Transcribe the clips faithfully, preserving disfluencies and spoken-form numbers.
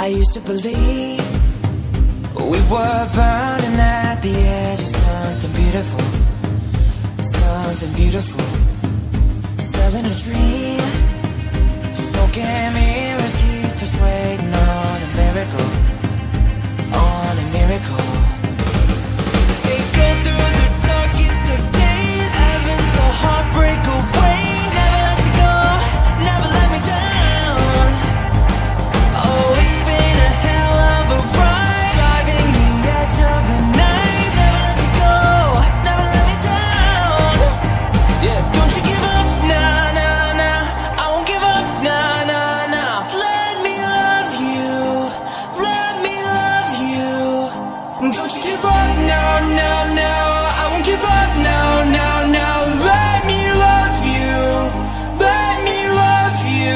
I used to believe we were burning at the edge of something beautiful, something beautiful. Selling a dream, smoking mirrors keep us waiting on a miracle, on a miracle. Say go through the darkest of days, heaven's a heartbreak away. Never let you go, never let me down. Oh, it's been a hell of a ride, driving the edge of the night. Never let you go, never let me down. Yeah, don't you give up, nah, nah, nah. I won't give up, nah, nah, nah. Let me love you, let me love you. Don't you give up, no, no, no. I won't give up, no, no, no. Let me love you, let me love you.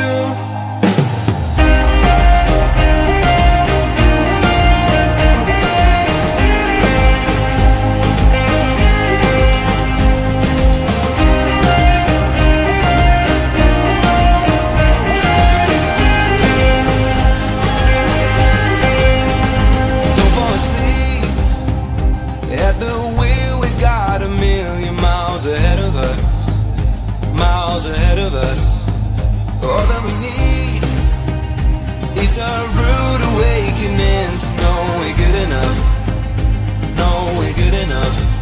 Don't fall asleep at the wheel. We've got a million miles ahead of us, miles ahead of us. All that we need is a rude awakening to know we're good enough, know we're good enough.